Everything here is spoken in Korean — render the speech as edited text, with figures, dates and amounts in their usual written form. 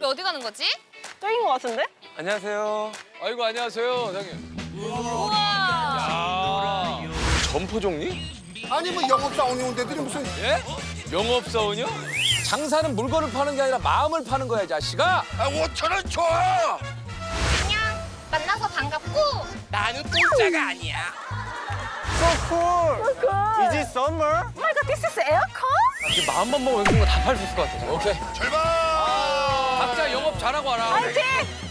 어디 가는 거지? 저긴 것 같은데? 안녕하세요. 아이고 안녕하세요, 사장님. 우와. 야, 점포종리? 아니 뭐 영업사원이 온 데들이 무슨 예? 영업사원이요? 장사는 물건을 파는 게 아니라 마음을 파는 거야, 이 자식아. 5,000원 줘! 안녕. 만나서 반갑고. 나는 공짜가 아니야. So cool. Is it summer? Oh my god, this is aircon? 이제 마음만 먹으면 여기 있는 거 다 팔 수 있을 것 같아. 오케이. 출발! 각자 영업 잘하고 와라. 화이팅!